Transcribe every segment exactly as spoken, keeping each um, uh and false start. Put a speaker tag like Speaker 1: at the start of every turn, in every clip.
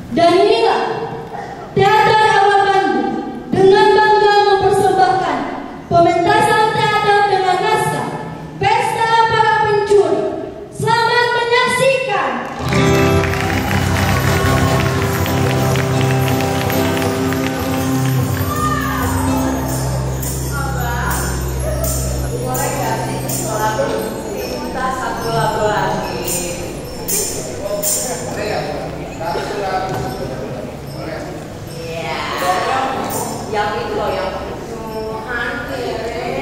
Speaker 1: Dan inilah Teater Awal Bandung dengan bangga mempersembahkan pementasan teater dengan naskah Pesta Para Pencuri. Selamat menyaksikan.
Speaker 2: Boleh gak sih lagu kita satu lagu lagi?
Speaker 3: Boleh ya? Satu lagu.
Speaker 2: Iya. Yang itu loh, yang hantu.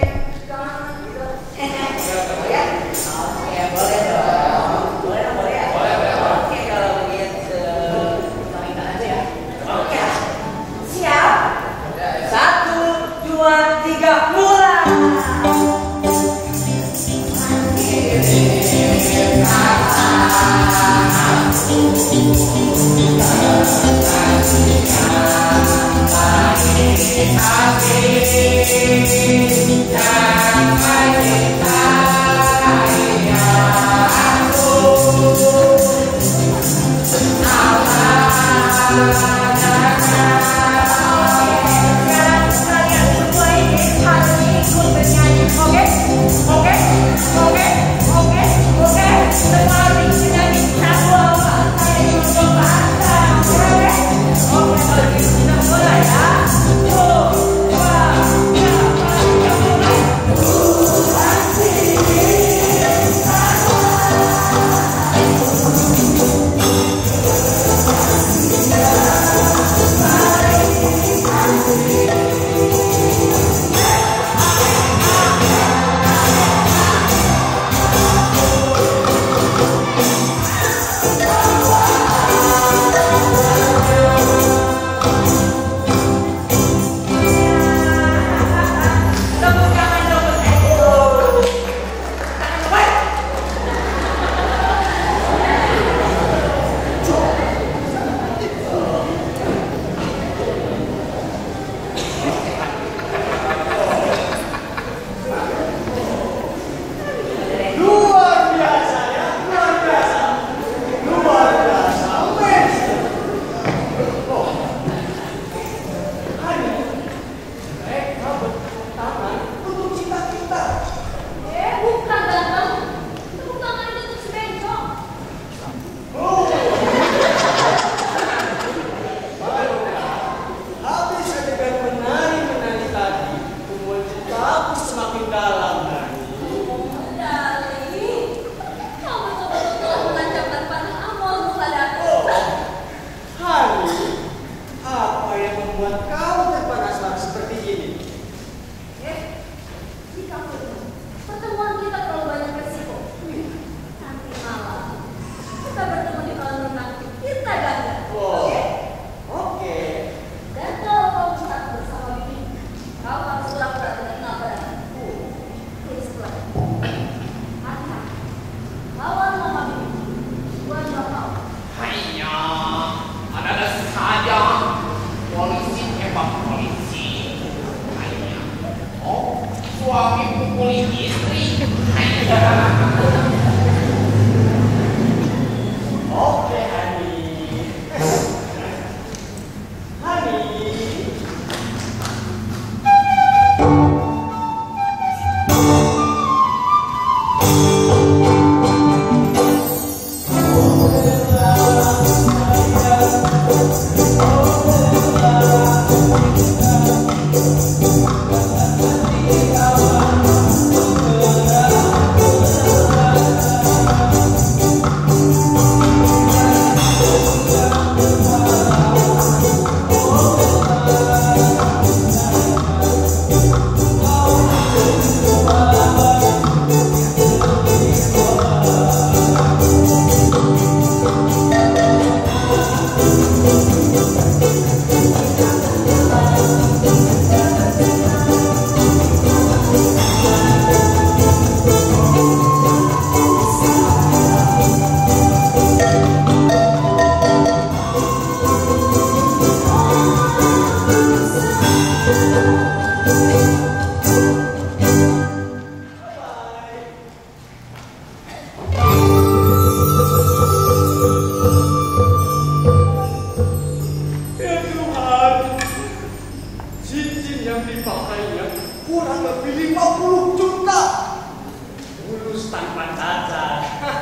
Speaker 4: Makanya kurang lebih lima puluh juta. Lulus tanpa cacat.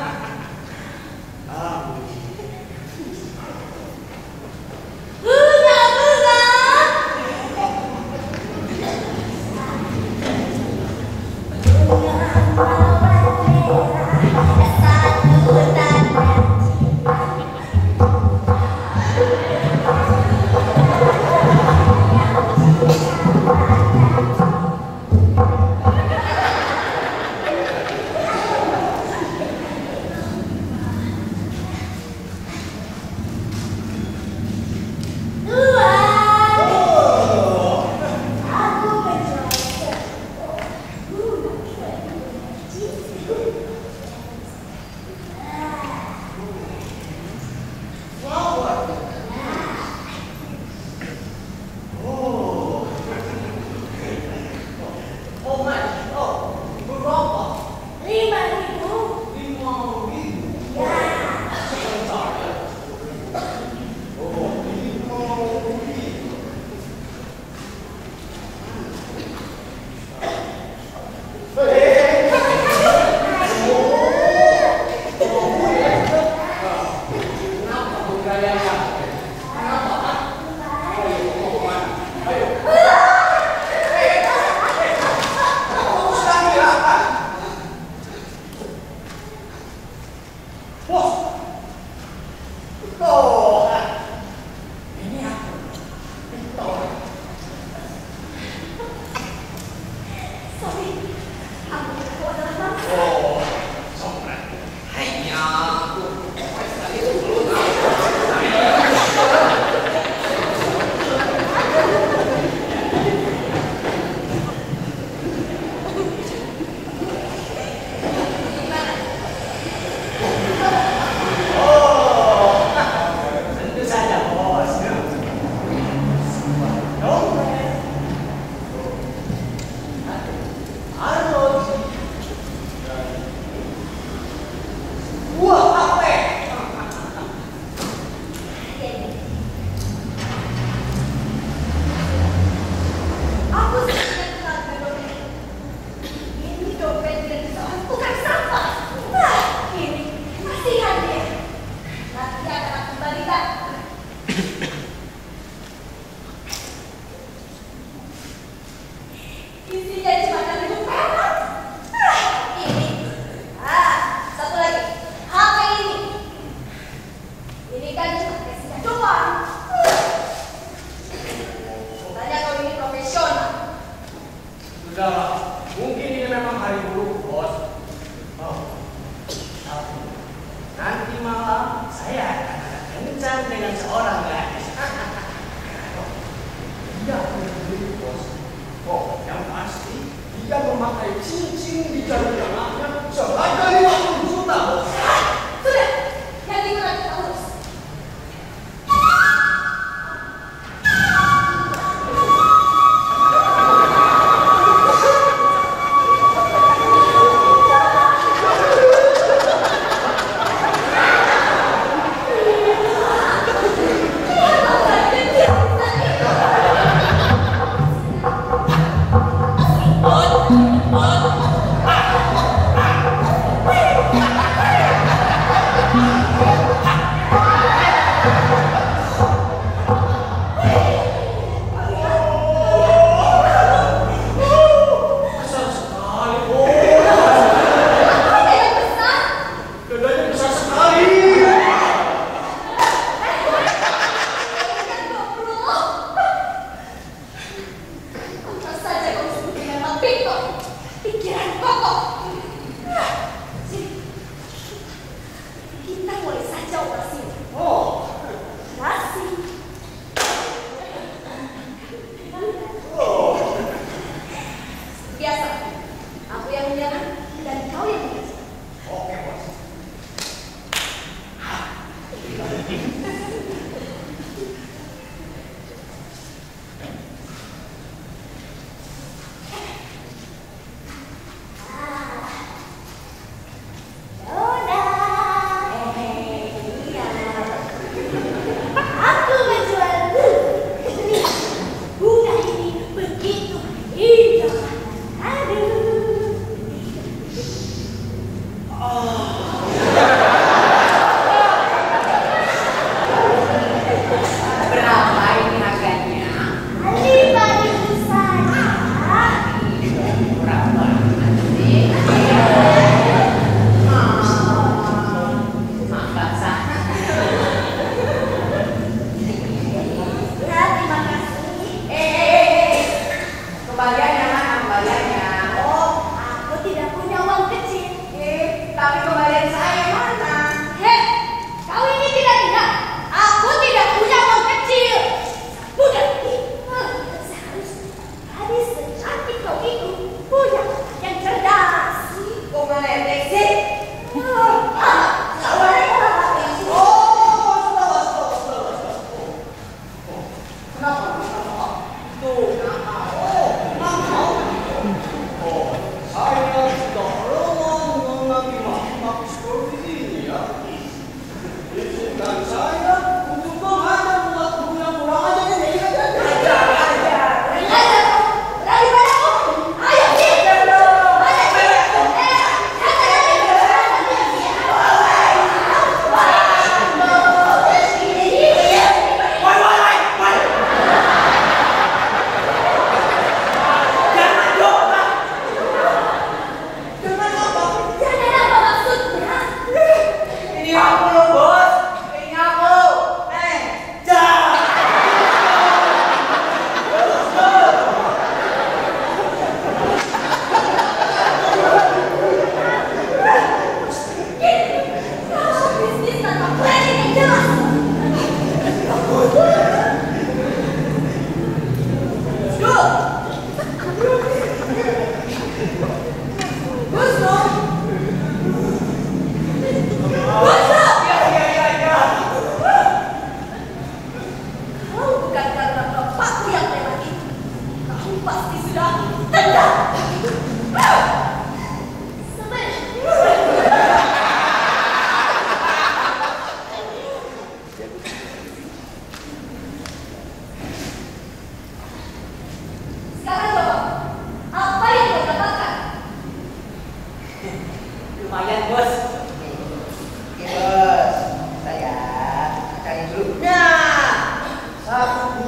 Speaker 4: Amin.
Speaker 1: Bunga, bunga.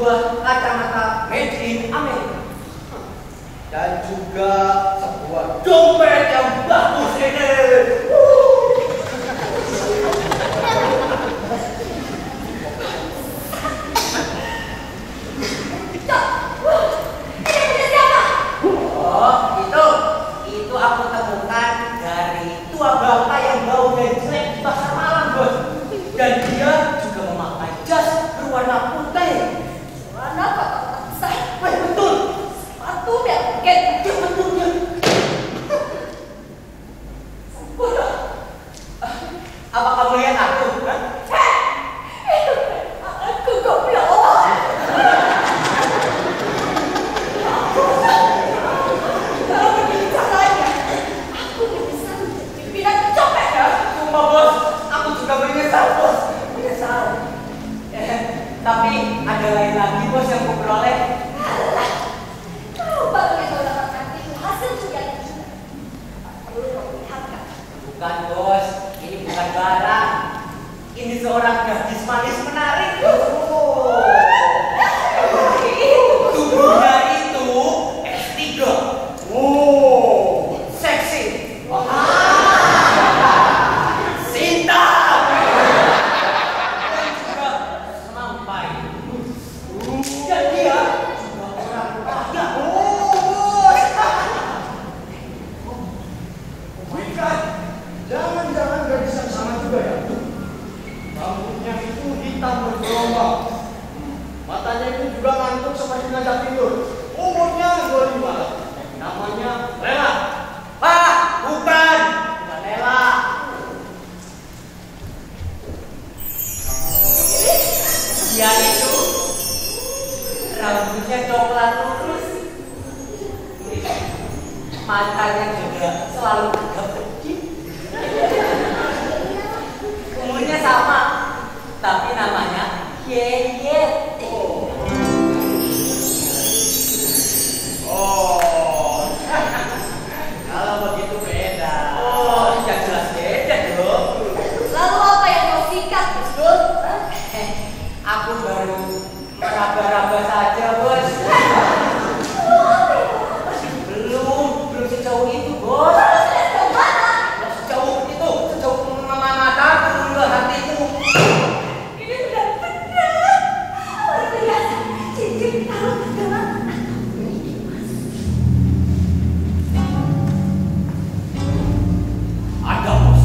Speaker 5: sebuah kacamata made in Amerika.
Speaker 4: Dan juga sebuah
Speaker 5: Dompet yang bagus ini. Oh, itu, itu aku temukan dari tua bapak yang bau dan jelek di pasar malam, bos. Dan dia juga memakai jas berwarna putih.
Speaker 2: Warna kotak saya.
Speaker 5: Wah, betul.
Speaker 2: Sepatu bergen.
Speaker 5: Dia betul dia.
Speaker 2: Bodoh.
Speaker 5: Apa kamu lihat aku? Hah?
Speaker 2: Hei, itu aku goblok. Kalau begini caranya, aku bisa menjadi pimpinan copet ya.
Speaker 5: Sumpah, bos. Aku juga menyesal, bos. Menyesal. Eh, tapi ada lain lagi, bos, yang aku peroleh.
Speaker 2: Alah, kau baru yang kau dapatkan itu hasil curian kita. Perlu kau lihatkan.
Speaker 5: Bukan, bos. Ini bukan barang. Ini seorang gadis manis menarik. Oh. Tubuhnya itu S tiga.
Speaker 4: Oh,
Speaker 5: Seksi. Sinta. Dan juga sampai. Dan dia juga orang kaya.
Speaker 4: oh, oh my God. Jangan-jangan gadis yang sama juga ya? Rambutnya itu hitam bergelombang. Matanya itu juga ngantuk seperti ngajak tidur. Umurnya dua puluh lima. Namanya Lela.
Speaker 5: Ah, bukan. Bukan Lela. Dia itu rambutnya coklat lurus. Matanya juga selalu agak pedih. Umurnya sama, tapi namanya Yeye.
Speaker 4: Oh, kalau begitu beda.
Speaker 5: Oh, ya jelas beda dong.
Speaker 2: Lalu apa yang kau sikat, Gus?
Speaker 5: Eh, aku baru meraba-raba saja, bos. Belum, belum sejauh itu, bos. Nggak sejauh itu, sejauh mama mataku, enggak hatiku.
Speaker 2: Ini sudah benar. Luar biasa. Cincin taruh dalam
Speaker 5: Ada, bos.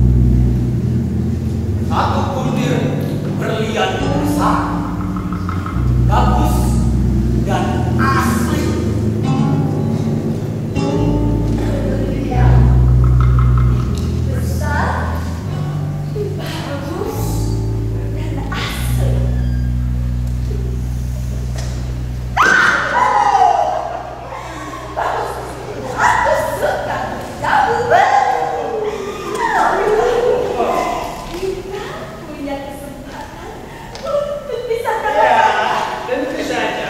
Speaker 5: Satu butir berlian besar, bagus dan asli.
Speaker 2: besar, bagus, dan asli. Bagus, aku suka kamu baru. Kita punya kesempatan untuk bisa
Speaker 4: Ya,
Speaker 2: berbicara.
Speaker 4: tentu saja.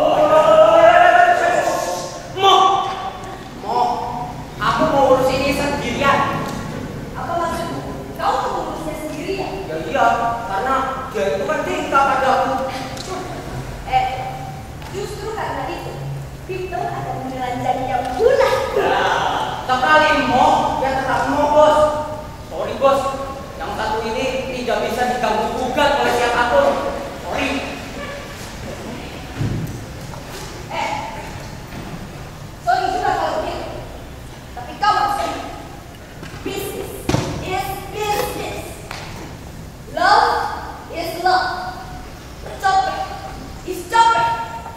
Speaker 5: Mo, mo, aku mau urus ini sendirian.
Speaker 2: Apa maksudmu? Kau mengurusnya sendirian?
Speaker 5: Ya iya, karena dia itu kan cinta padaku.
Speaker 2: Eh, justru karena itu, Victor akan menelanjangi yang punah.
Speaker 5: Sekali mo, ya tetap mo, bos. Sorry, bos. Yang satu ini tidak bisa diganggu gugat oleh siapapun. Sorry.
Speaker 2: Eh, sorry juga kalau begitu. Tapi kau harus ingat, business is business. Love is love. Copet is copet.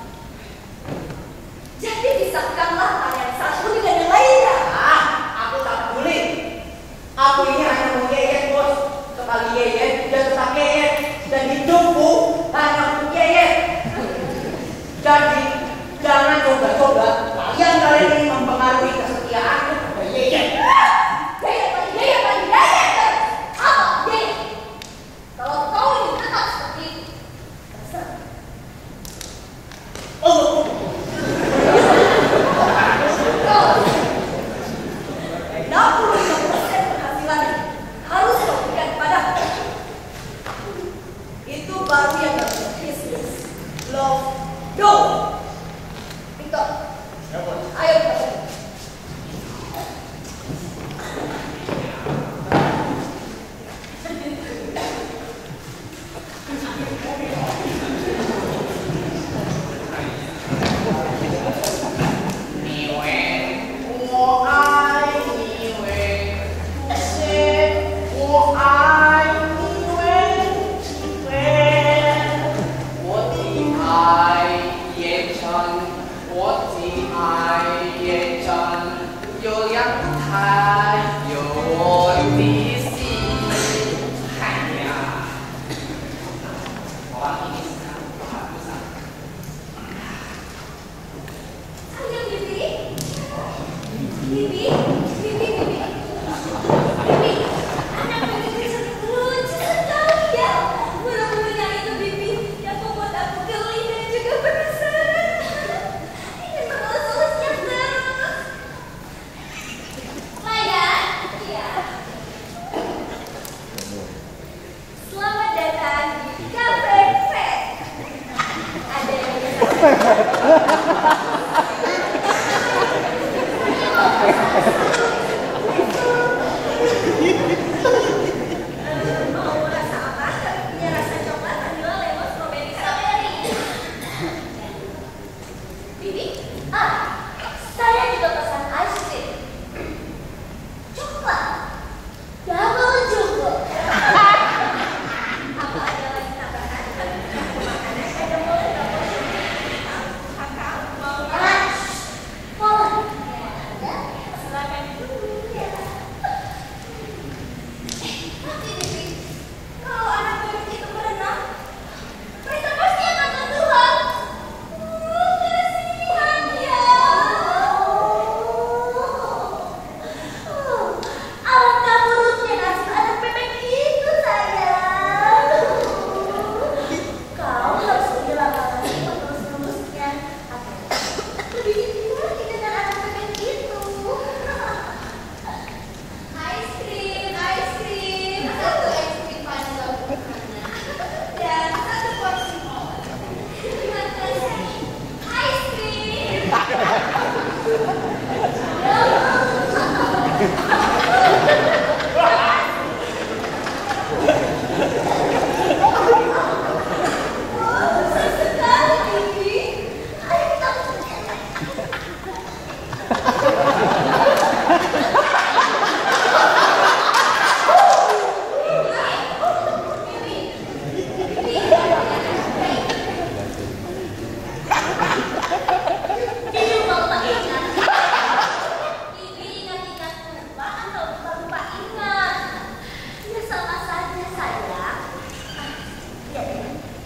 Speaker 2: Jadi pisahkanlah hal yang satu dengan yang lainnya.
Speaker 5: Ah, aku tak peduli. Aku ini hanya mau yeyet, bos. Sekali yeyet, dia tetap yeyet. Dan hidupku hanya untuk yeyet. Jadi, jangan coba-coba kalian kalian ini mempengaruhi kesetiaanku pada yeyet.
Speaker 2: Gaya lagi, gaya lagi, gaya terus. Apa gaya? Kalau kau ingin tetap seperti itu, terserah.
Speaker 5: Oh,
Speaker 2: Kau enam puluh lima persen penghasilan harus kau berikan kepadaku. Itu baru yang namanya bisnis. love, no. Victor,
Speaker 4: Ya, Bos.
Speaker 2: ayo kita pergi. Ayo, Bibi. Bibi, Bibi, Bibi. Bibi, anak Bibi lucu sekali ya. Bulu-bulunya itu Bibi yang membuat aku geli dan juga penasaran. Ingin mengelus-elusnya terus. Maya, iya. Selamat datang di Cafe Fest. Ada yang bisa mau rasa apa? Ya rasa coklat, vanilla, lemon, strawberry, strawberry. Bibi, ah, saya juga pesan ice cream. Coklat, double jumbo. Apa ada lagi tambahan? Makanan ada boleh double jumbo. Kakak mau lunch? Boleh. Ya, ada. Silakan dulu ya. Tapi Bibi, kalau anak bebek itu berenang, mereka pasti akan tenggelam. Oh, kasihan ya. Oh, alangkah buruknya nasib anak bebek itu, sayang. Kau harus kehilangan lagi penerus-penerusnya. Atau lebih ditipu lagi dengan anak bebek itu. Ice cream, ice cream. Satu ice cream vanilla bagaimana? Dan satu porsi mall. Terima kasih. Ice cream. Oh, besar sekali, Bibi. Ayo kita Bibi mau lupa ingat. Bibi ingat-ingat lupa atau lupa-lupa ingat. Ya sama saja sayang. Ah, ya deh.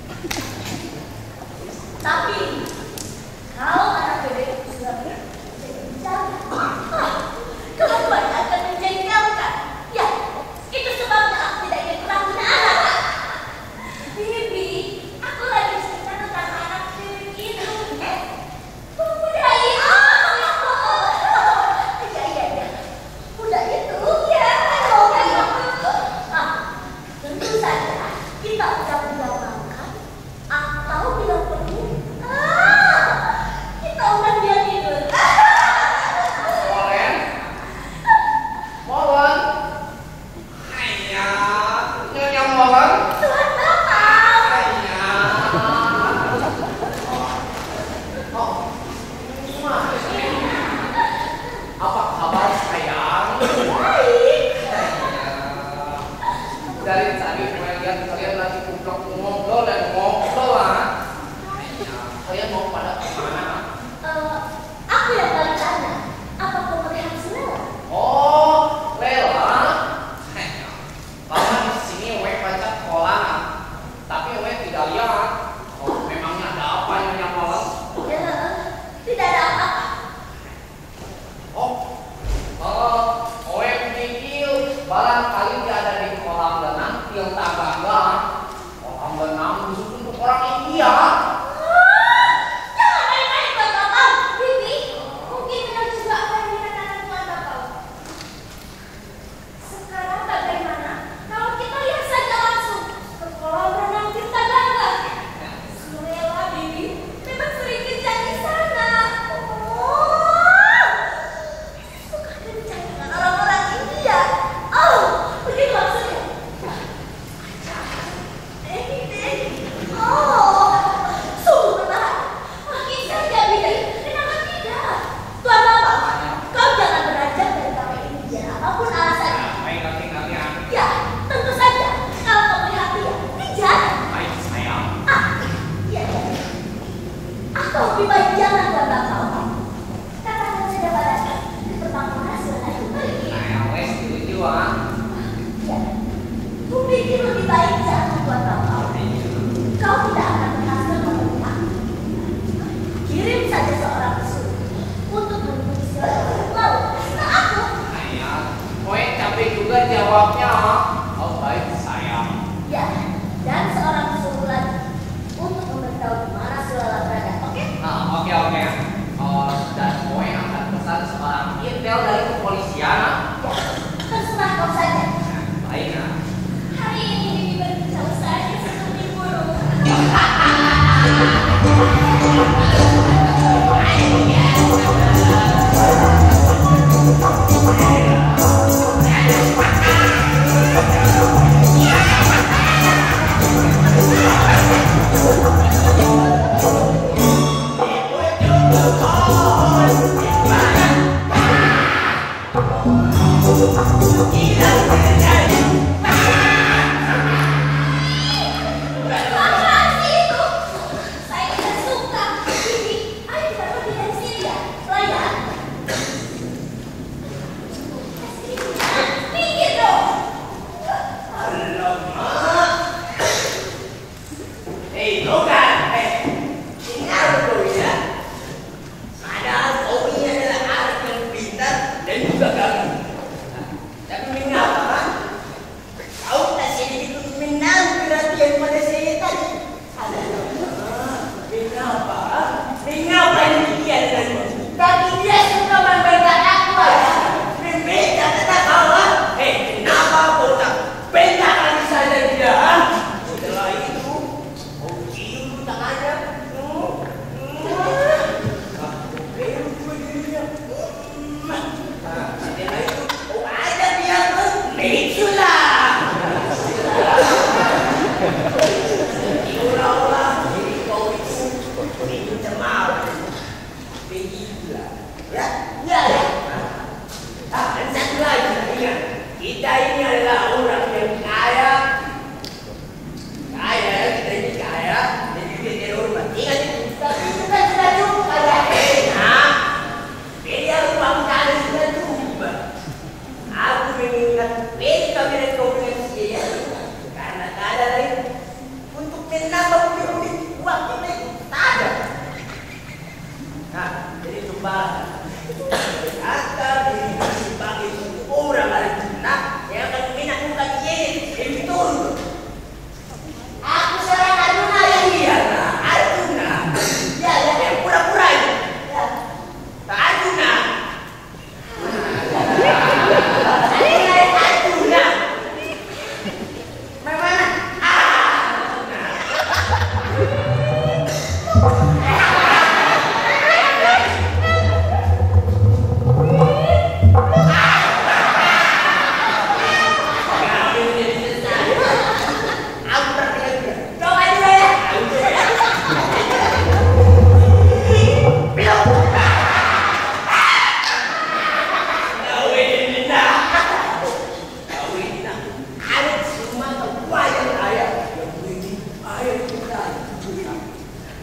Speaker 2: Tapi kalau anak bebek itu sudah menjadi bicara, ah, kelakuan akan menjengkelkan. Ya, itu sebabnya aku tidak ingin pernah punya anak. Bibi, aku lagi cerita tentang anak bebek itu. Eh, memudai apa? Iya, iya, iya. Muda itu, ya. Ayo, ayo. Ah, tentu saja kita udah bilang makan atau bilang pergi. Ah, kita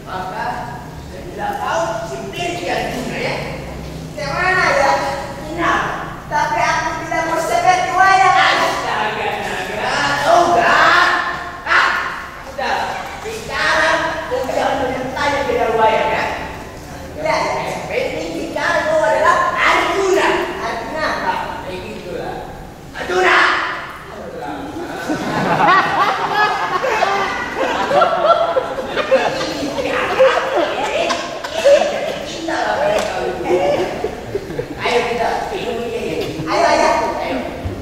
Speaker 5: Maka saya tidak tahu simpir dia juga ya.
Speaker 1: Gimana ya? Nah, tapi aku tidak mau seperti wayang.
Speaker 5: Astaga, naga. Oh enggak. Ah, sudah. Sekarang kau jangan bertanya dengan wayang ya.
Speaker 1: Ya,
Speaker 5: Eh, penting bicara kau adalah Arjuna.
Speaker 1: Arjuna.
Speaker 5: Nah, kayak gitulah. Arjuna. Ayo kita minum ini.
Speaker 1: Ayo, ayo.
Speaker 5: Ayo.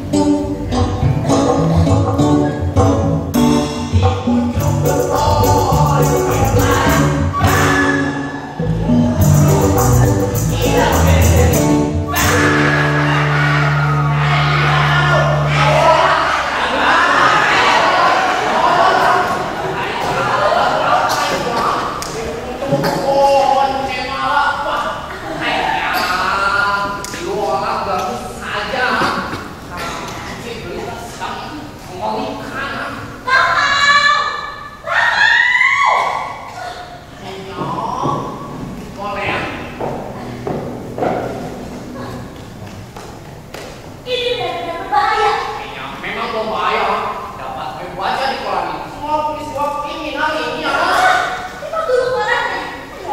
Speaker 2: Ini benar-benar berbahaya.
Speaker 5: Memang berbahaya. Dapat membaca di koran ini. Semua peristiwa kriminal ini ya.
Speaker 2: Kita dulu orangnya. Ayo,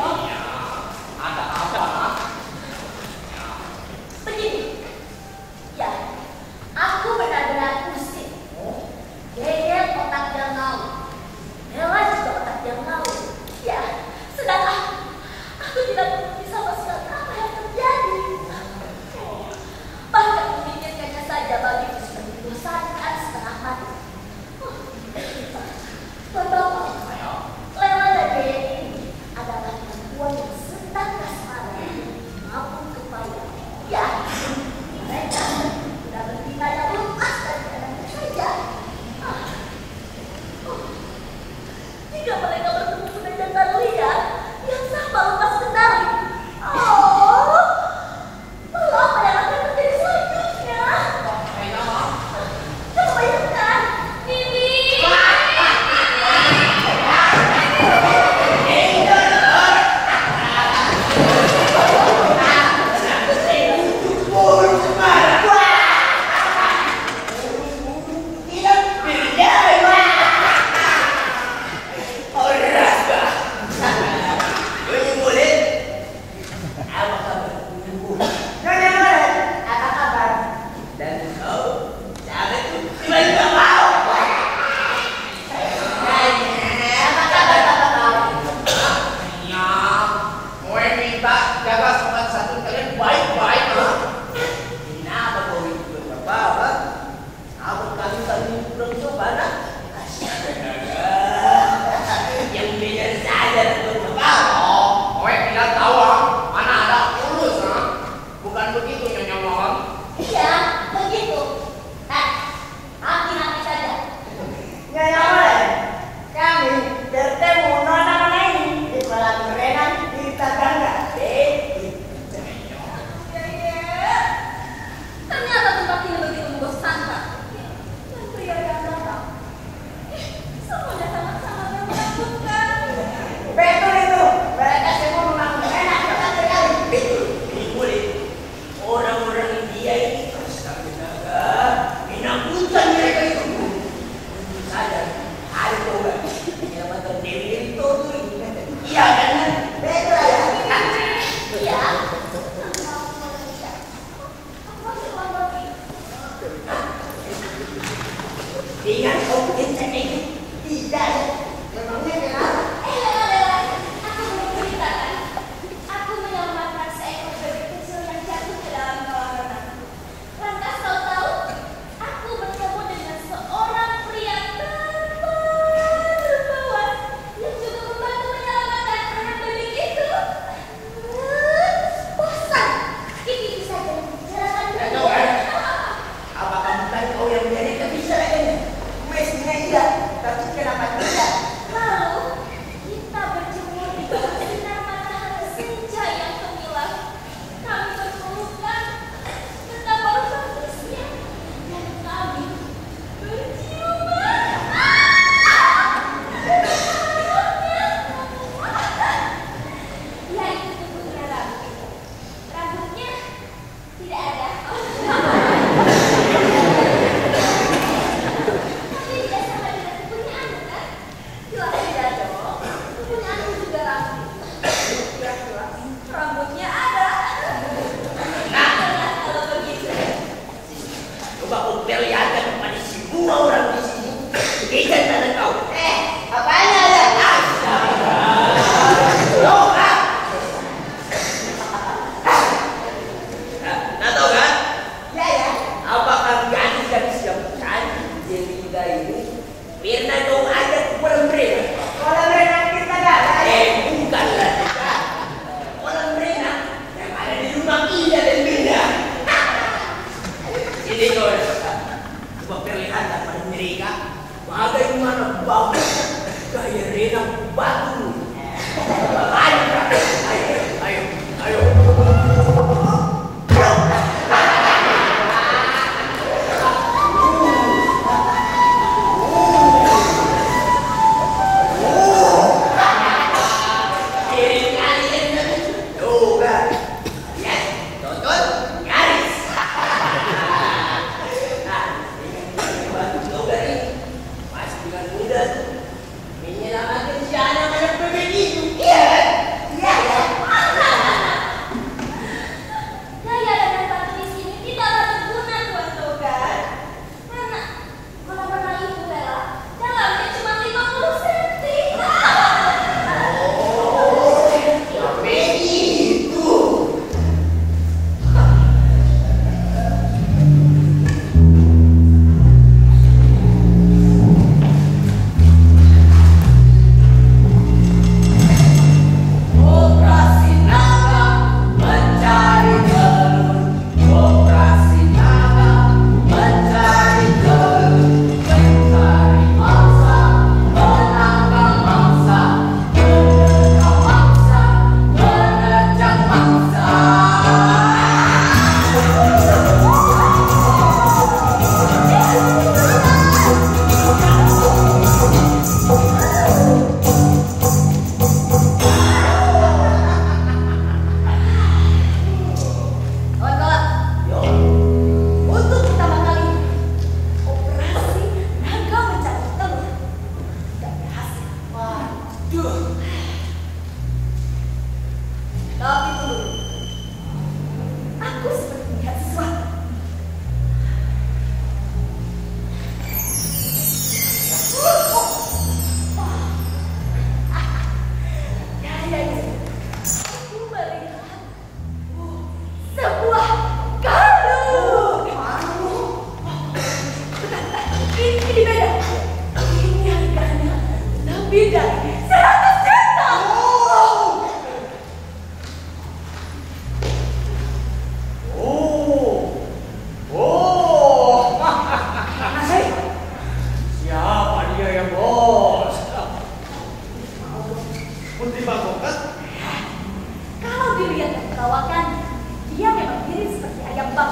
Speaker 4: Putri Bangkokan?
Speaker 2: Kalau dilihat dari perawakan, dia memang mirip seperti ayam bang.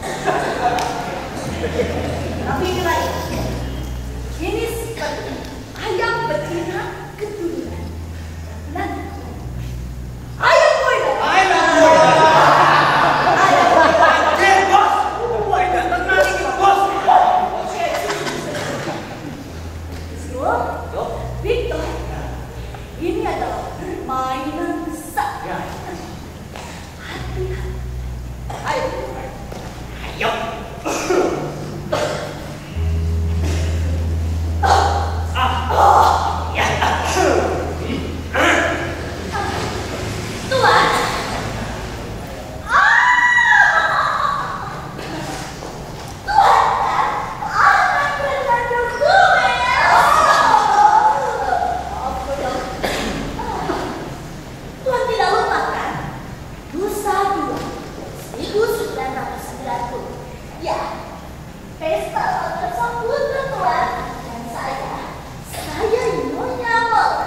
Speaker 2: Tapi ini lain. Ini seperti ayam betina keturunan. Dan ayam boiler.
Speaker 4: Ayam boiler. Oke, bos. Wah, datang lagi nih, bos.
Speaker 2: So, Victor, ini adalah permainan besar. Hati-hati. Ayo.
Speaker 5: Ayo.
Speaker 2: Tuan. Tuan tidak lupa kan? Nusa Dua, seribu sembilan ratus sembilan puluh. Ya, pesta ulang sambutan Tuan. Dan saya, saya Nyonya Mawar.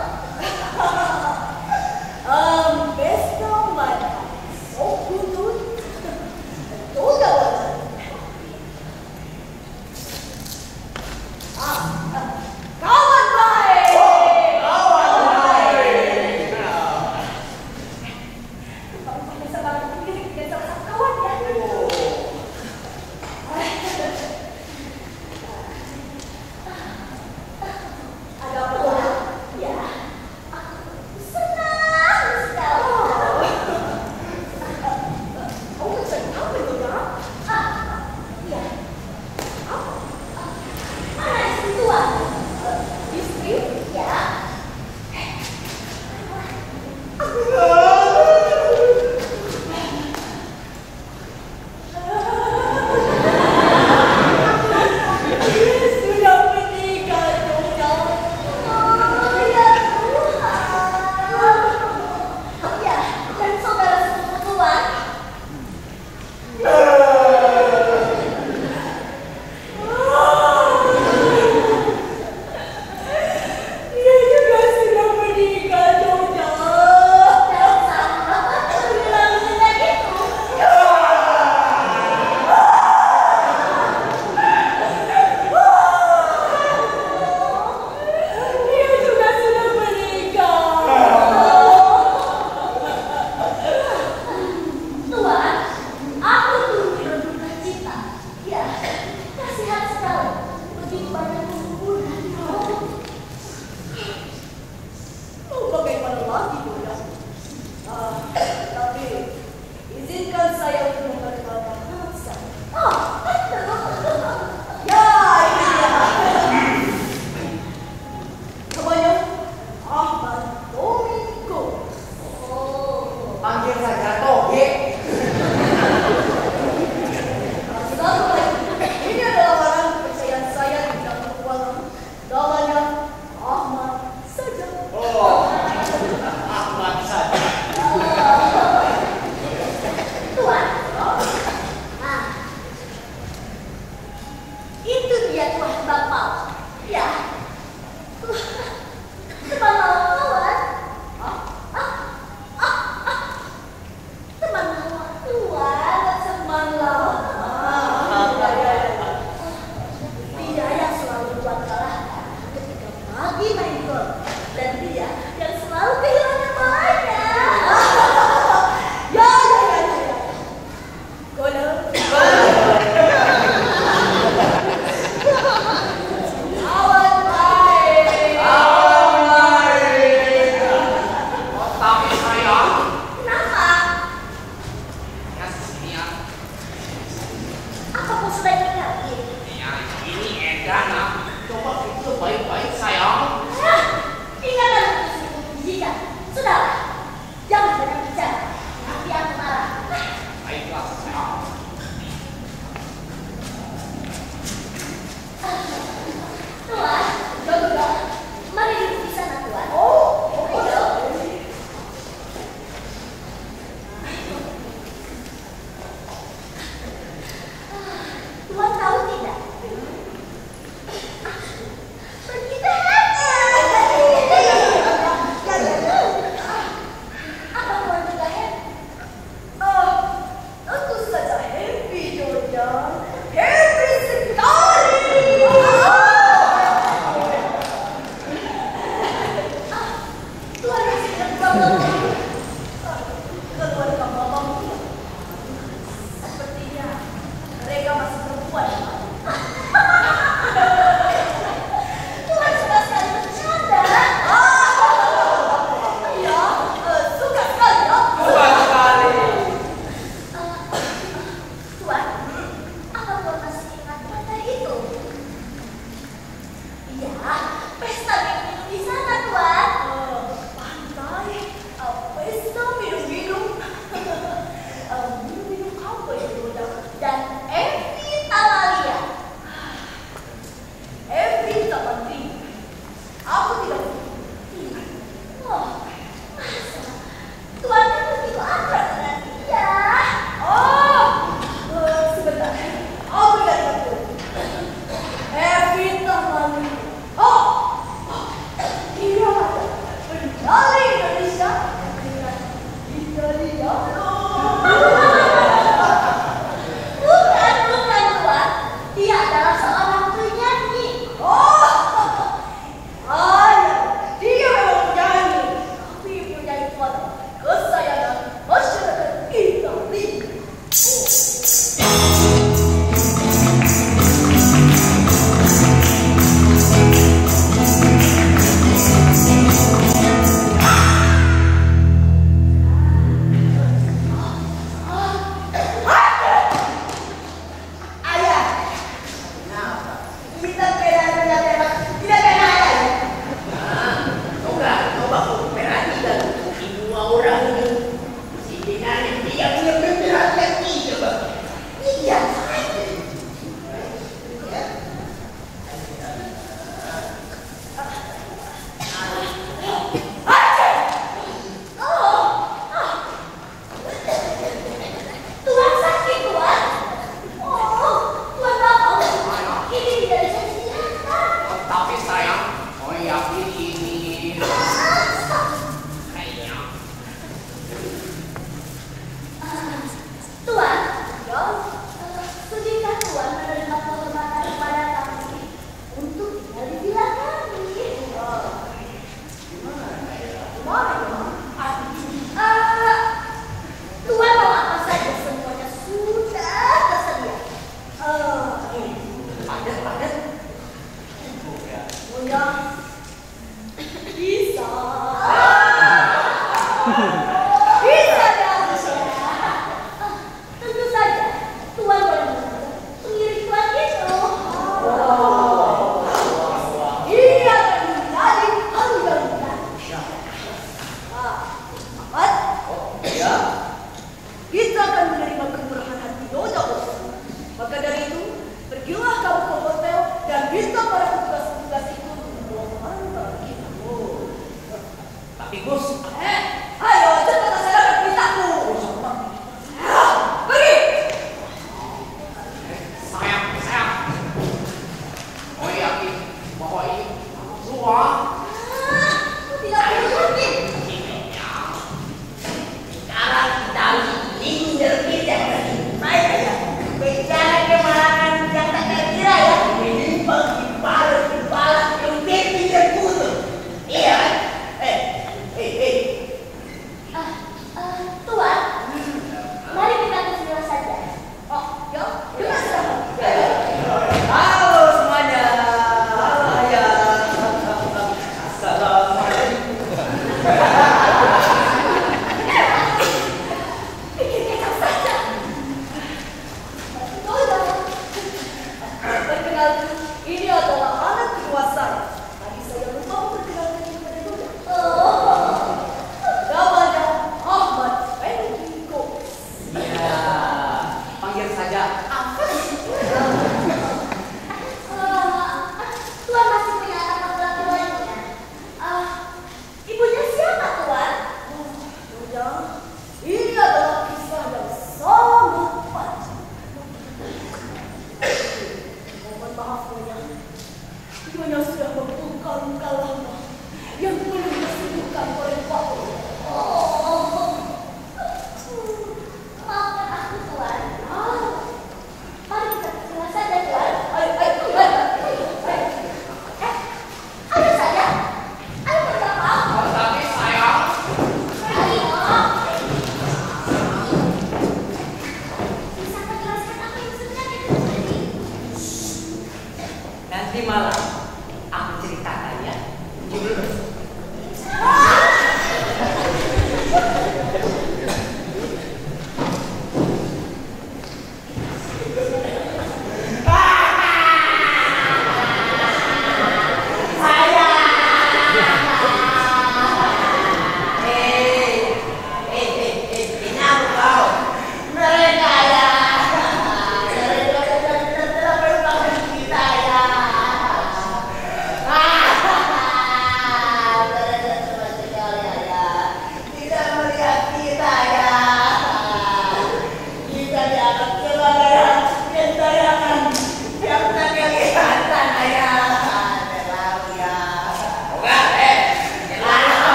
Speaker 2: Um, pesta mana? So good. Betul gak, Wan? Ah, ah, kawan baik.
Speaker 4: Kawan baik.
Speaker 2: Kamu bisa banget begini dengan sama kawan ya. Ada apa Tuan? Ya, aku senang sekali. Kamu senang apa itu ya? Ah, ya. Apa? Mana istri Tuan? Istri? Ya. Sudah menikah, Nyonya. Oh, ya Tuhan. Ya, dan saudara sepupu Tuan. Dia juga sudah menikah, Nyonya. Keluarga mamamu sepertinya mereka masih perempuan. Tuhan suka sekali bercanda. Ya, eh, suka sekali ya.
Speaker 5: Suka sekali.
Speaker 2: Tuan, apa Tuan masih ingat pantai itu? Iya, pesta minum-minum di sana, Tuan. Pantai, pesta minum-minum. Minum-minum apa itu, Tuan? Dan Evita Malia. Evita Malia. Aku tidak ingat. Oh, masa? Tuan kan begitu akrab dengan dia. Oh, eh, sebentar. Aku ingat betul. Evita Malia. Oh, dia ada penjali Indonesia. Italia. Bukan, bukan Tuan. Dia adalah seorang penyanyi. Oh, ayah, dia memang penyanyi. Tapi penyanyi Tuan kesayangan masyarakat Italia.
Speaker 1: Ayah,
Speaker 5: Kenapa?
Speaker 1: kita pernah tembak, tidak pernah ayah.
Speaker 5: Ah, coba, coba aku berani dan dua orang itu. Si Dinari dia punya perhatian ini coba.
Speaker 1: Iya.
Speaker 2: Tuan sakit, Tuan. Oh, Tuan tak mau. Ini tidak bisa dilihatkan.
Speaker 3: Tapi sayang, oh yakin ini kayaknya
Speaker 2: Tuan, ya, eh, sudahkah Tuan menerima penghormatan kepada kami untuk tinggal di villa kami?
Speaker 5: Gimana ya?
Speaker 2: Gimana ya? Ah, Tuan mau apa saja semuanya sudah tersedia. Eh,
Speaker 5: Padat, padat.
Speaker 2: oh ya, bisa. Bisa ya, bisa. Ah, tentu saja, Tuan boleh mengajar pengiring Tuan itu. Iya, menjadi anggota. Ah, Ahmad,
Speaker 5: Ya.
Speaker 2: kita akan menerima kemurahan hati Nyonya Bos. Maka dari itu, pergilah kamu ke hotel dan minta para petugas-petugas itu membawa antar kita.
Speaker 5: Tapi Gus,
Speaker 2: Eh, ayo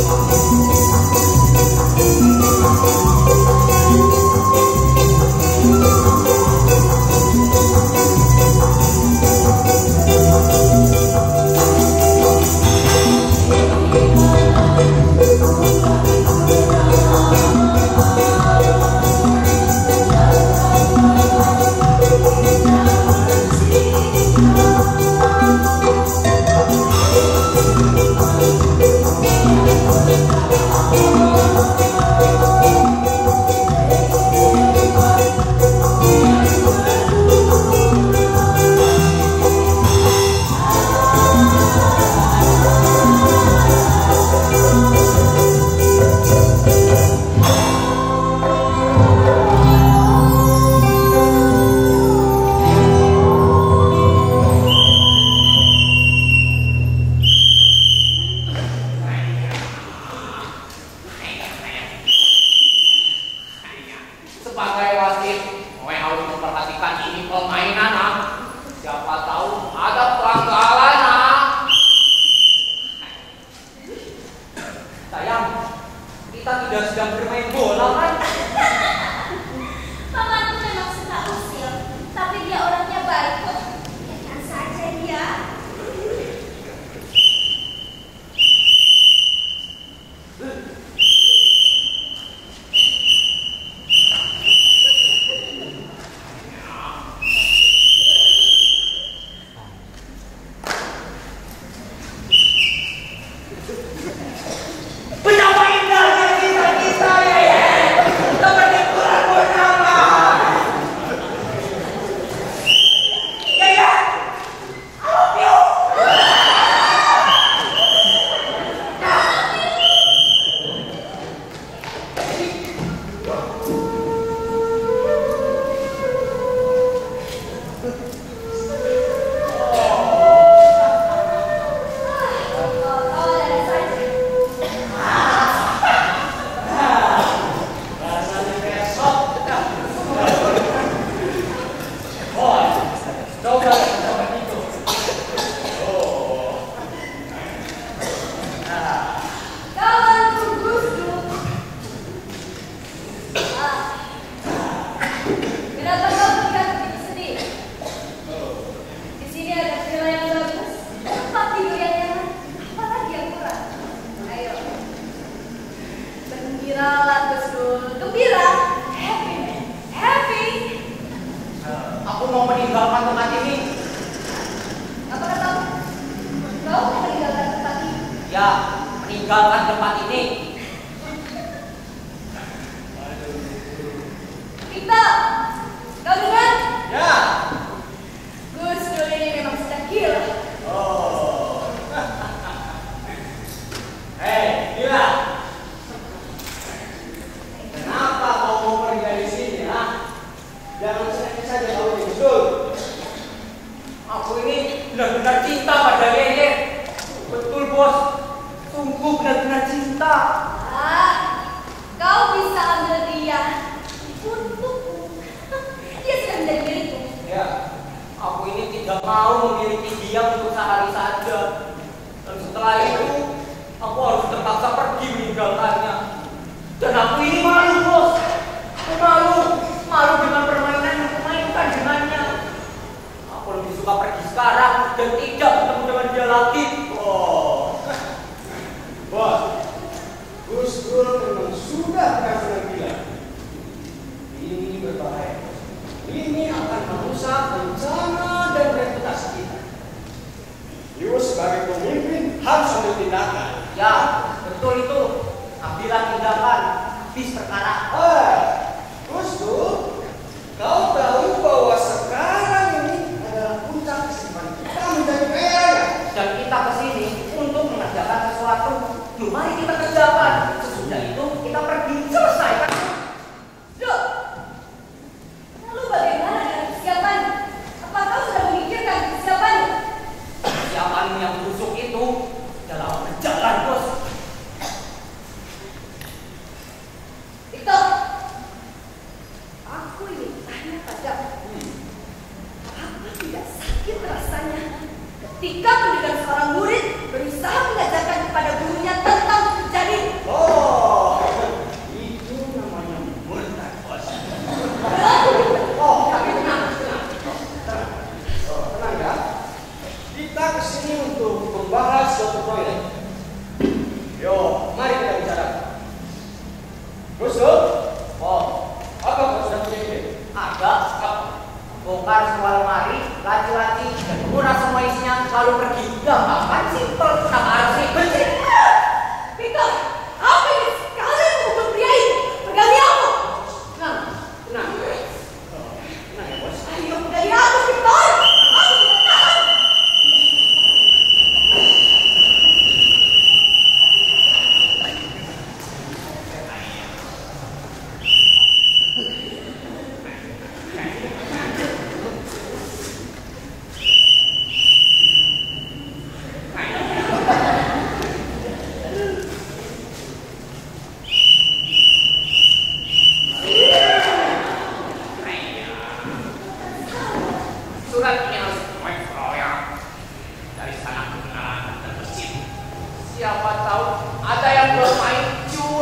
Speaker 2: Ketika pendidikan seorang murid berusaha mengajarkan kepada gurunya tentang terjadi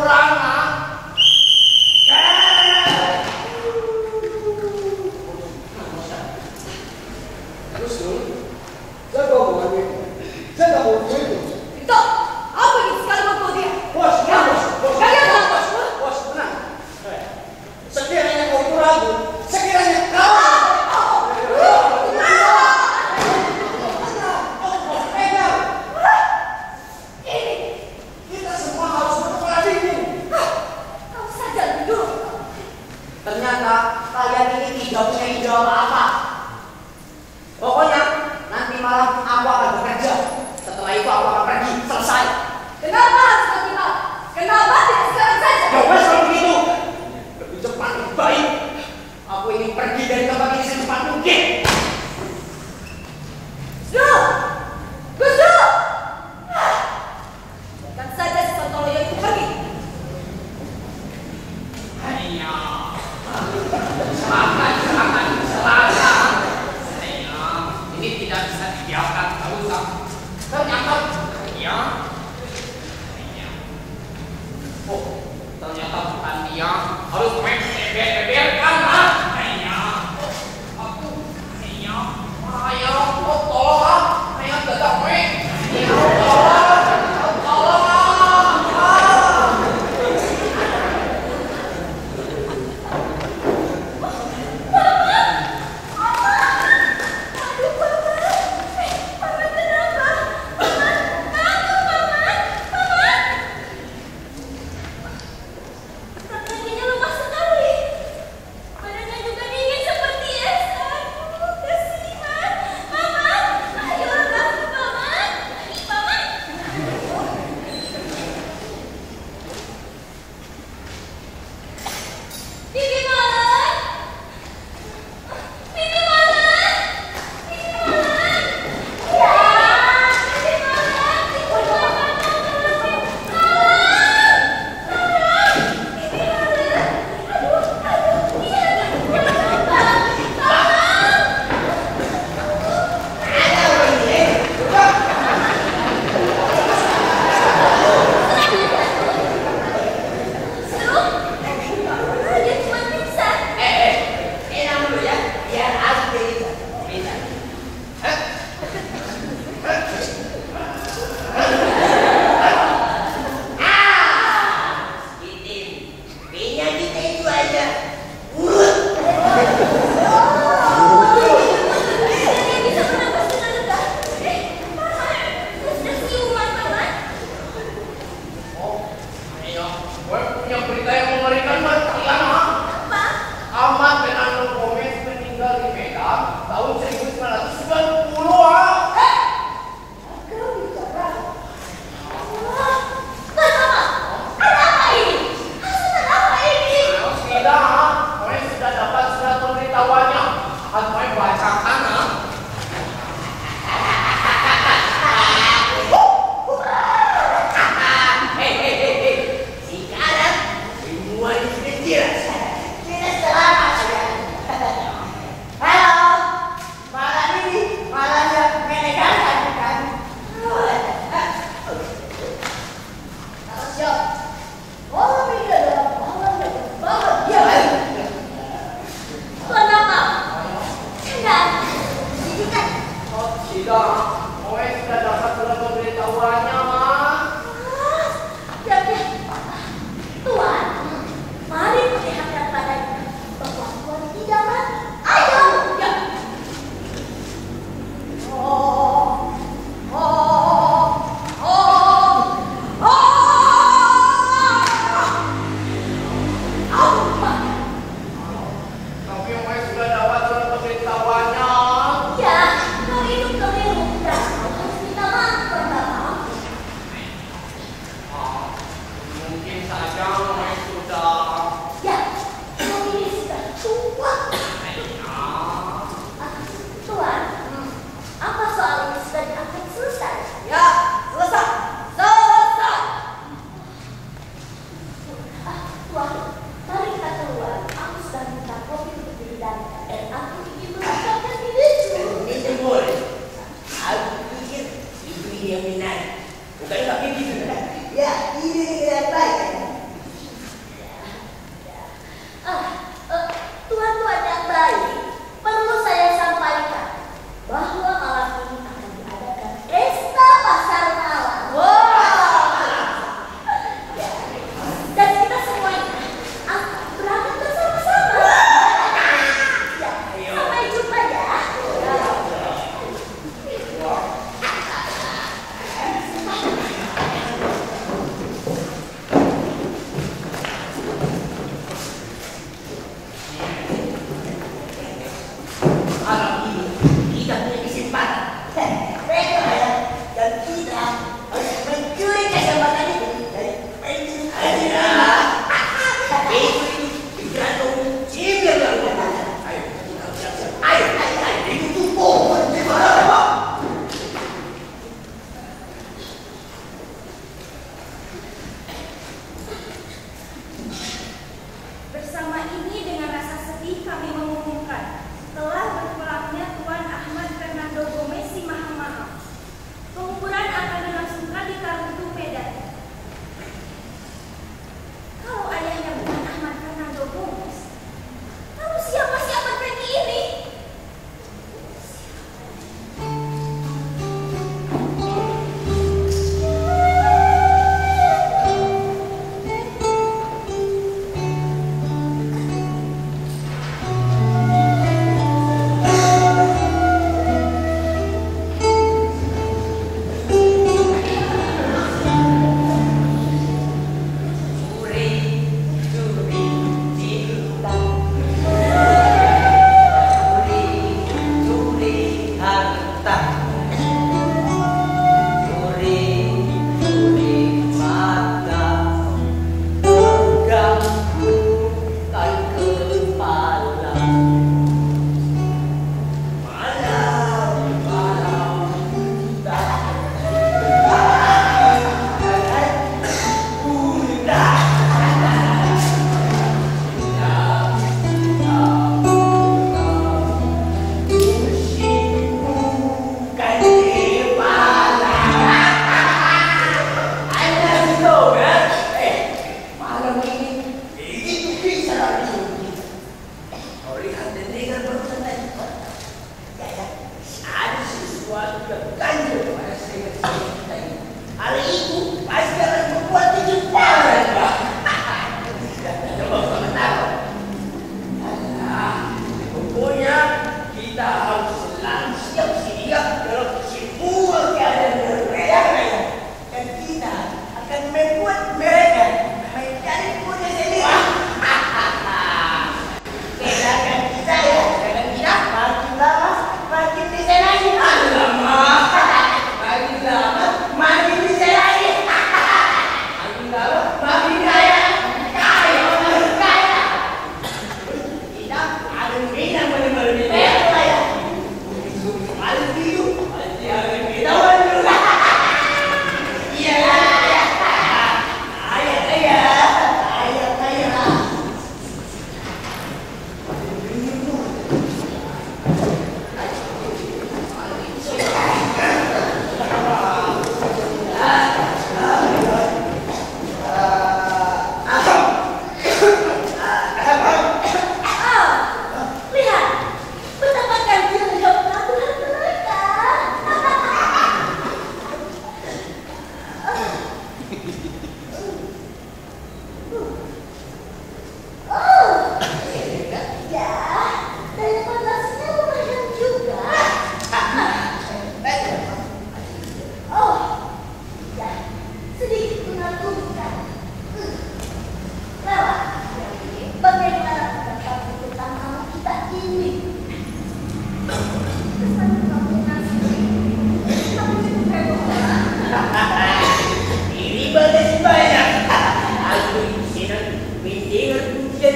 Speaker 3: kurang ah.
Speaker 4: Terus lu, jaga omongannya. Jaga omongannya itu.
Speaker 2: Itu, apa ini sekali waktu dia?
Speaker 4: Bos, ya, bos, bos.
Speaker 2: Kalian tahu, bos?
Speaker 4: Bos, tenang. Eh, sekiranya kau itu ragu, sekiranya kau
Speaker 5: ternyata kalian ini tidak punya ide apa-apa. Pokoknya nanti malam aku akan bekerja. Setelah itu aku akan pergi. Selesai.
Speaker 2: Kenapa harus nanti malam? Kenapa tidak sekarang saja?
Speaker 5: Ya wes kalau begitu. Lebih cepat lebih baik. Aku ingin pergi dari tempat ini secepat mungkin.
Speaker 2: Gus! Gus Dur! Biarkan saja si Sontoloyo itu pergi.
Speaker 3: Hanya silakan, silakan, silakan. Hanya ini tidak bisa dibiarkan terus. Ternyata, ya. Hanya. Oh, ternyata bukan dia. Harus beber-beberkan ah. Hanya. Aku, hanya. Ayo, oh, tolong ah. Hanya tetap me. Hanya, tolong, tolong ah.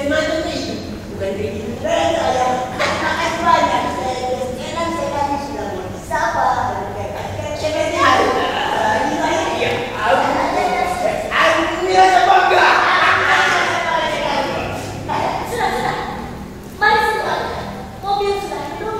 Speaker 5: macam itu. Bukan kayak gitu.
Speaker 1: Keren saya. Makasih banyak. Sekarang saya tadi sudah mau disapa. Ceweknya. Ini banyak.
Speaker 5: Iya. Aku merasa bangga.
Speaker 2: Sudah, sudah. Mari semua. Mobil sudah belum?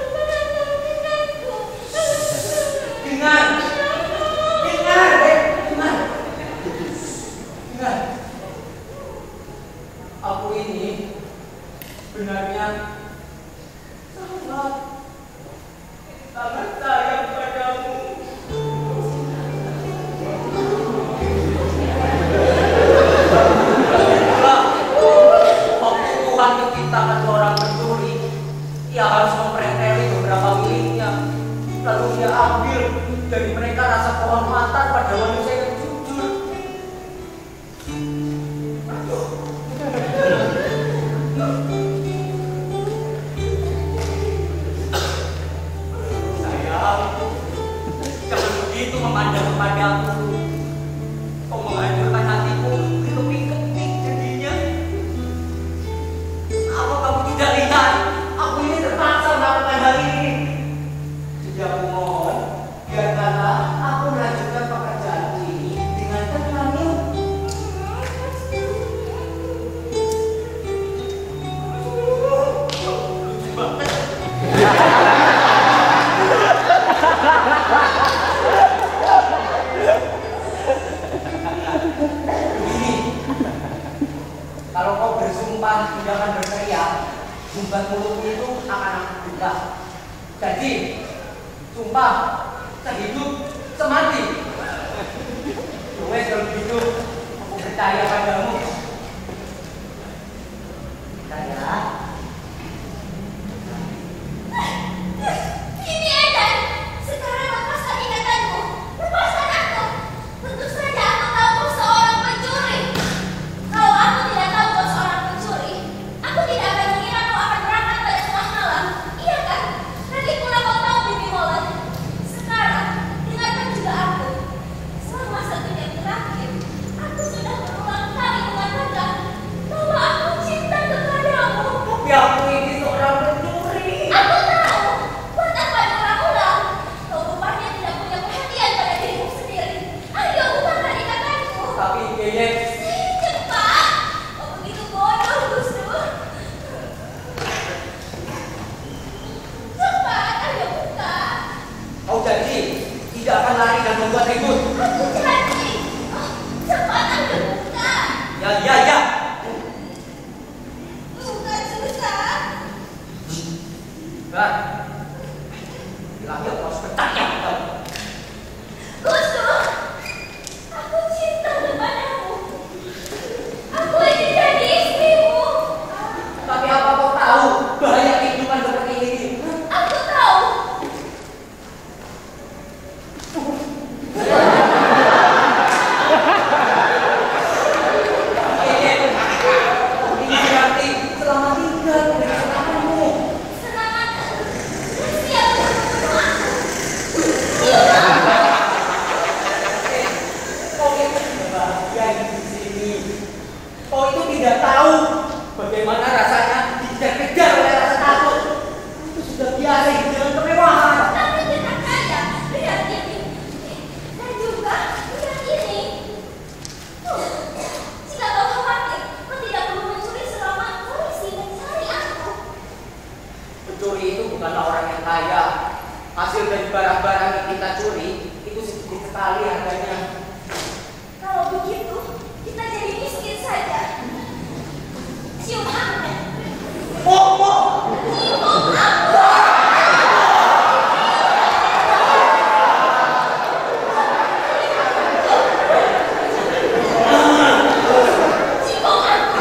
Speaker 5: Dengar, dengar, salah tidak akan berteriak, bumbat mulutmu itu akan aku buka. Jadi, sumpah, sehidup, semati. Wes kalau begitu, aku percaya padamu. Percaya?
Speaker 2: Ini Edan. Sekarang lepaskan ikatanmu. Lepaskan aku. Tentu saja aku tahu kau seorang pencuri. Kalau aku tidak tahu kau seorang pencuri, aku tidak akan mengira kau akan berangkat pada tengah malam. Iya kan? Lagi pula kau tahu Bibi Molen. Sekarang, dengarkan juga aku. Selama satu jam terakhir, aku sudah berulang kali mengatakan bahwa aku cinta kepadamu.
Speaker 5: Tapi aku ini seorang pencuri.
Speaker 2: Aku tahu. Buat apa diulang-ulang? Kau rupanya tidak punya perhatian pada dirimu sendiri. Ayo, bukakan ikatanku.
Speaker 5: Tapi Yeye,
Speaker 2: Cepat. Kau begitu bodoh, Gus Dur. Cepat, ayo buka.
Speaker 5: kau janji tidak akan lari dan membuat ribut.
Speaker 2: Aku janji. Oh, cepat, ayo buka.
Speaker 5: Ya, ya, ya.
Speaker 2: Buka susah.
Speaker 5: Nah, bilangnya kau harus bertanya kau.
Speaker 2: Gus Dur, aku cinta kepadamu. Aku ingin jadi istrimu.
Speaker 5: Tapi apa kau tahu bahaya kehidupan seperti ini?
Speaker 2: Aku tahu.
Speaker 5: Yeye, ini berarti selama tinggal dari selamamu.
Speaker 2: Selamat. Siap untuk aku.
Speaker 5: Kau itu tidak bahagia di sini. Kau itu tidak tahu bagaimana rasanya dikejar-kejar oleh rasa takut. Itu sudah biasa hidup dengan kemewahan.
Speaker 2: Tapi kita kaya. Lihat ini. Dan juga lihat ini. Oh, jika kau khawatir, kau tidak perlu mencuri selama polisi mencari aku.
Speaker 5: Pencuri itu bukanlah orang yang kaya. Hasil dari barang-barang yang kita curi itu sedikit sekali harganya.
Speaker 2: Kalau begitu, kita jadi miskin saja. Cium aku.
Speaker 5: Momo!
Speaker 2: Cium aku. Cium aku.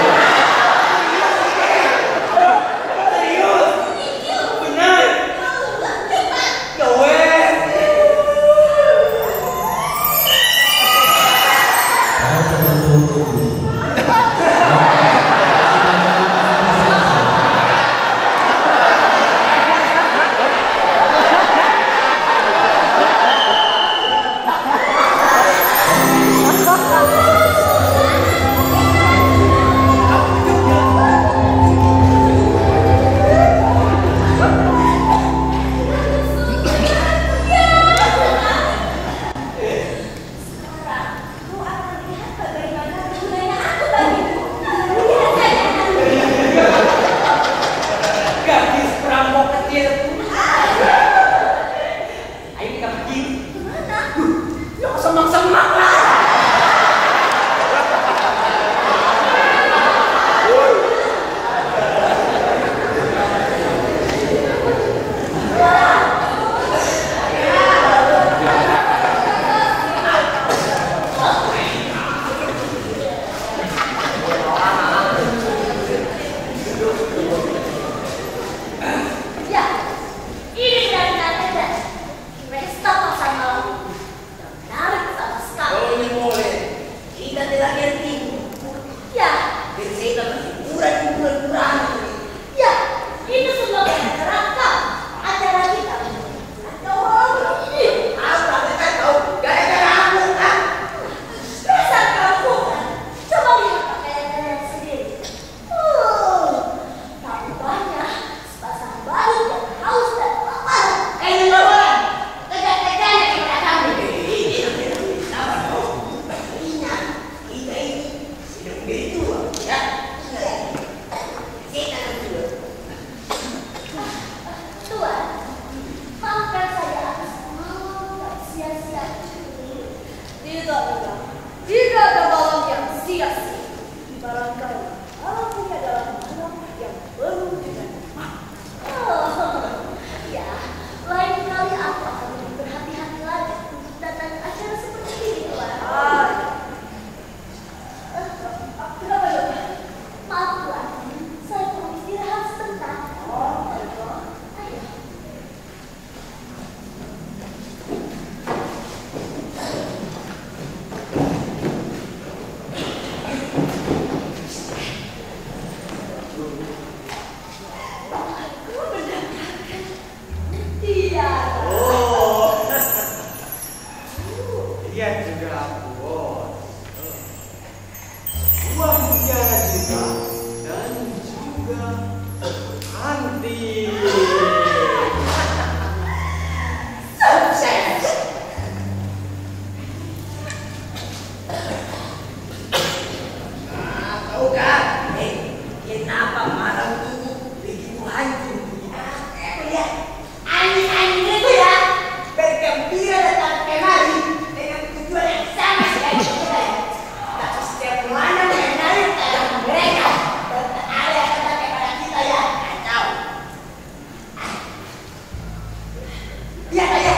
Speaker 5: Serius? Benar?
Speaker 2: Cepat.
Speaker 5: Ya wes.
Speaker 2: Sekarang, kau akan lihat bagaimana gunanya aku bagimu. Lihat saja.
Speaker 5: Gadis perampok kecil. Ayo kita pergi.
Speaker 2: Kemana?
Speaker 5: Ya semak-semak lah.
Speaker 2: Ya, ini benar-benar hebat. Pesta pasar malam. Dan menarik sama sekali.
Speaker 1: Kalau ini boleh, kita tidak ngerti.
Speaker 2: Ya,
Speaker 1: Kita masih kurang-kurang kurang.
Speaker 2: ya, itu semua gara-gara kau. Acara kita. Aduh, ini.
Speaker 1: Apa kita tahu? Gara-gara aku kan?
Speaker 2: Dasar kamu kan. Coba lihat pakaian kalian sendiri. Uh, tambahnya sepasang baru yang haus dan lapar.
Speaker 1: Eh, ini lawan. Kejar-kejarnya kepada kamu. Sama dong. Ingat, kita ini sedang berjuang, ya. Kita berdua.
Speaker 2: Tuan, maafkan saya atas malam yang sia-sia ini. Tidak, tidak. Tidak ada malam yang sia-sia. Barangkali malam ini adalah
Speaker 1: berwujudan.
Speaker 2: Oh, ya, lain kali aku akan lebih berhati-hati lagi untuk datang acara seperti ini, Tuan.
Speaker 1: Ah,
Speaker 2: Eh, Kenapa, Dokter? Maaf, Tuan. Saya perlu istirahat sebentar.
Speaker 1: oh, ayo.
Speaker 2: Ayo. Aku mendapatkan tiara.
Speaker 4: Oh, lihat juga aku, bos. Uang mutiara juga dan juga anti.
Speaker 1: Sukses. Nah, tahu kan? Eh, kenapa malam ini begitu hancur? Ah, aku lihat ani-ani itu ya bergembira datang kemari dengan tujuan yang sama sekali berbeda. Tapi setiap mana menarik dalam mereka berada kata kepada kita ya kacau. Ah. Lihat aja.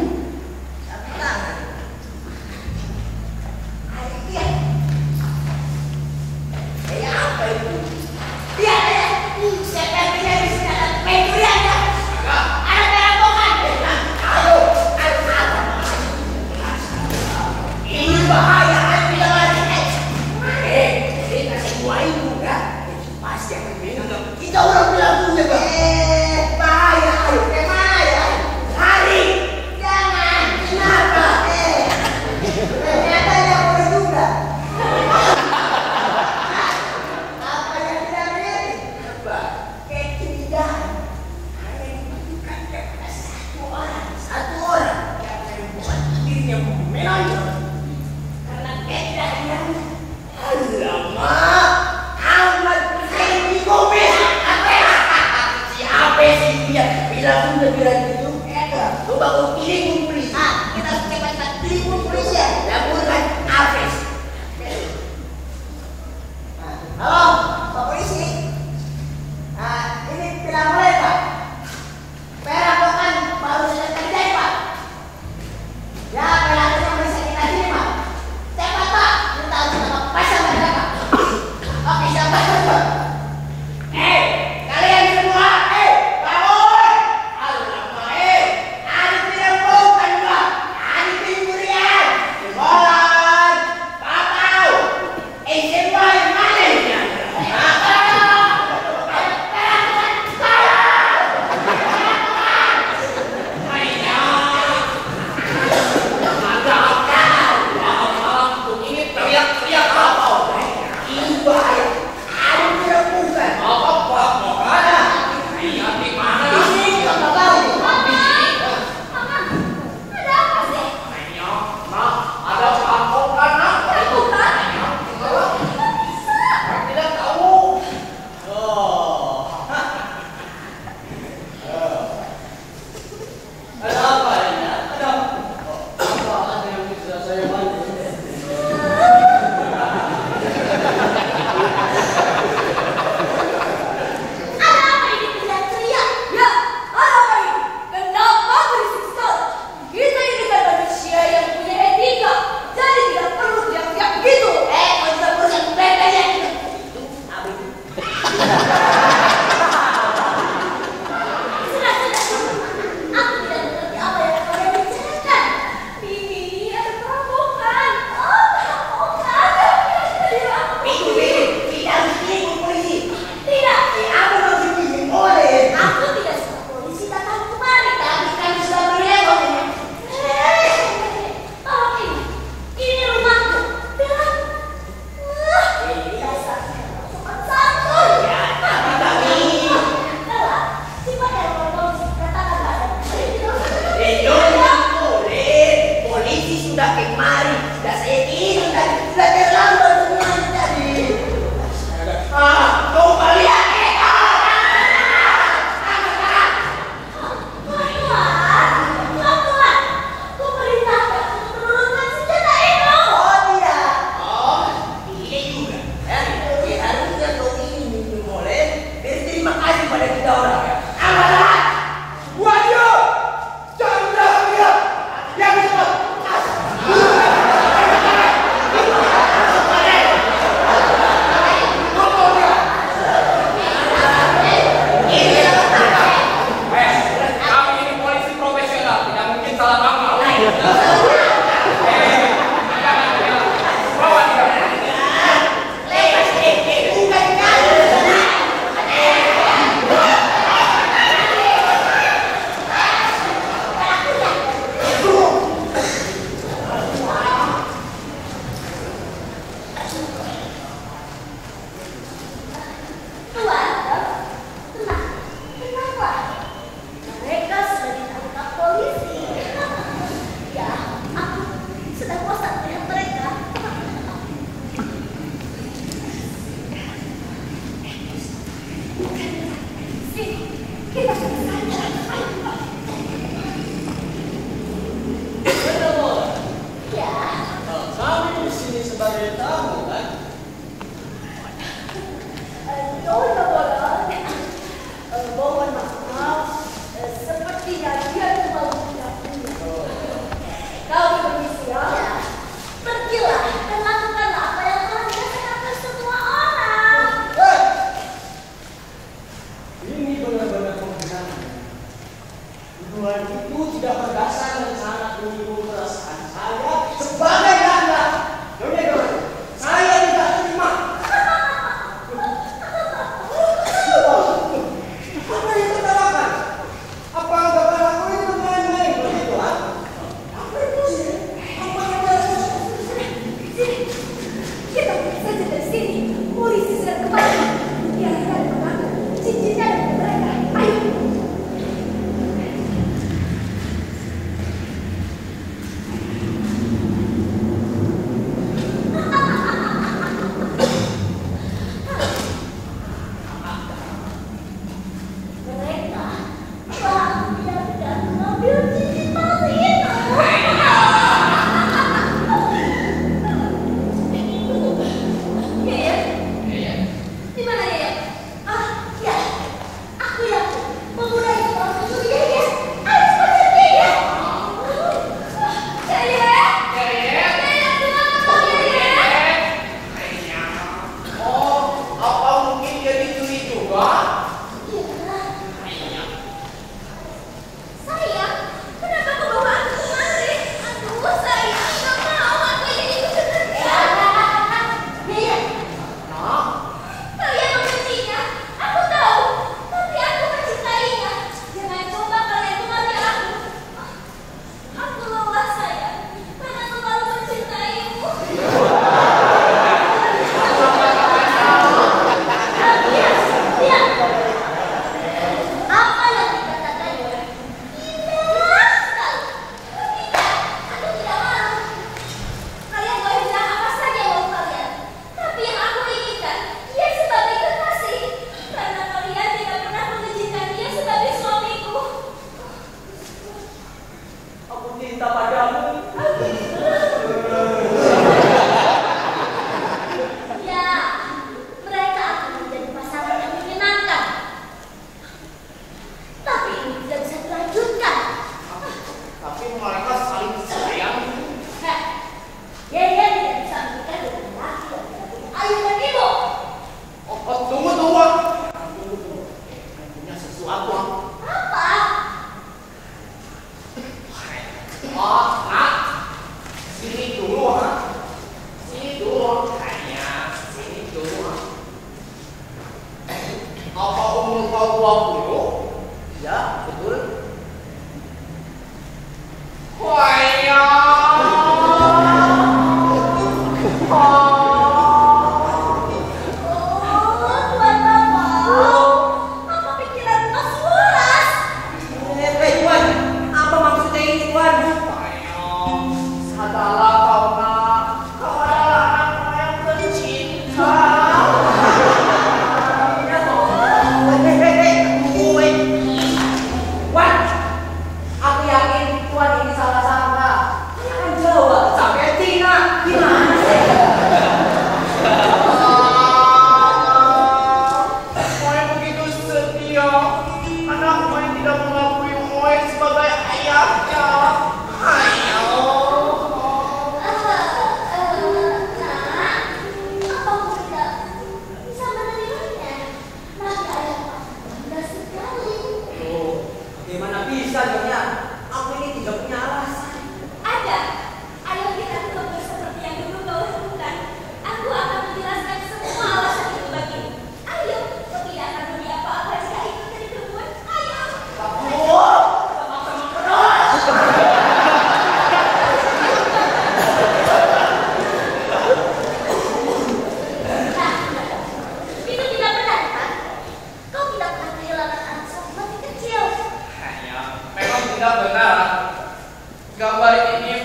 Speaker 1: Satu tangan. Ayo, lihat.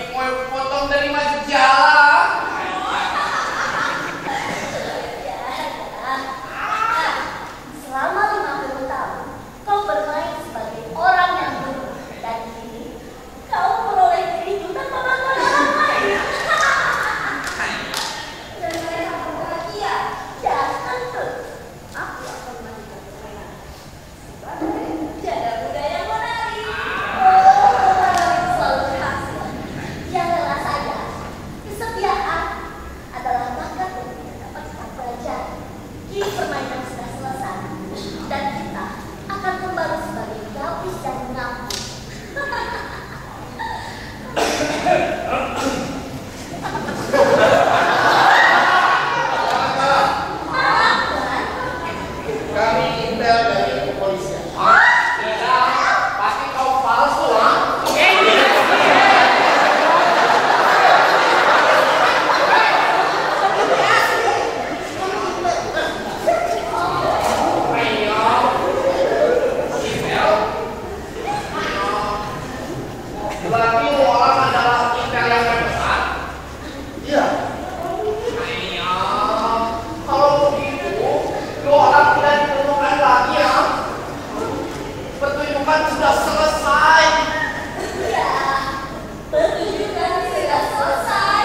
Speaker 3: mau potong dari majalah.
Speaker 2: Selama lima puluh tahun, kau bermain sebagai orang yang buruk. Dan kini, kau meroleh dirimu tanpa bantuan orang lain. Dan saya akan bahagia. Ya, tentu. Aku akan melanjutkan permainan sebagai janda muda yang menarik. Oh, selalu berhasil. Janganlah saja. Kesetiaan adalah bakat yang tidak dapat kita pelajari. Kini permainan sudah selesai. Dan kita akan kembali sebagai gadis yang mengampun.
Speaker 3: Kami intel dari kepolisian. Tidak, pasti kau palsu, ah. Berarti lu orang adalah intel yang terbesar.
Speaker 4: Iya.
Speaker 3: Iya. Kalau begitu, lu orang tidak diperlukan lagi ya. Pertunjukan sudah selesai.
Speaker 2: Ya, pertunjukan sudah selesai.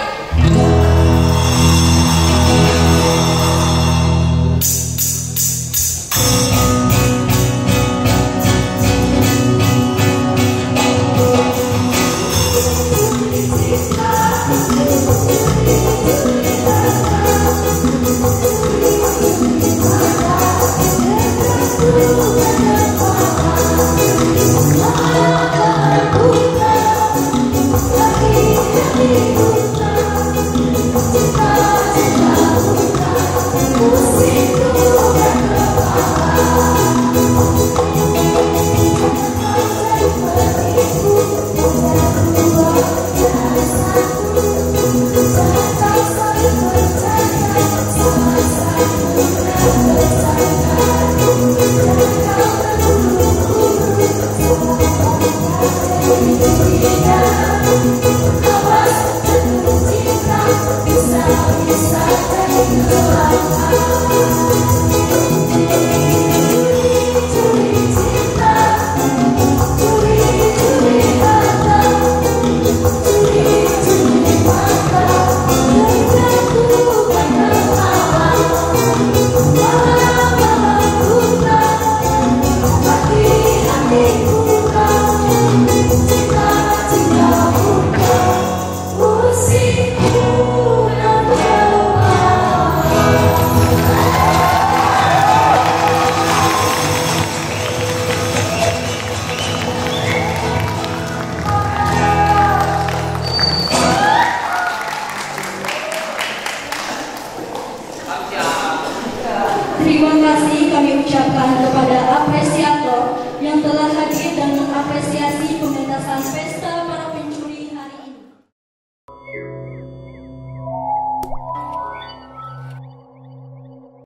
Speaker 6: Terima kasih kami ucapkan kepada apresiator yang telah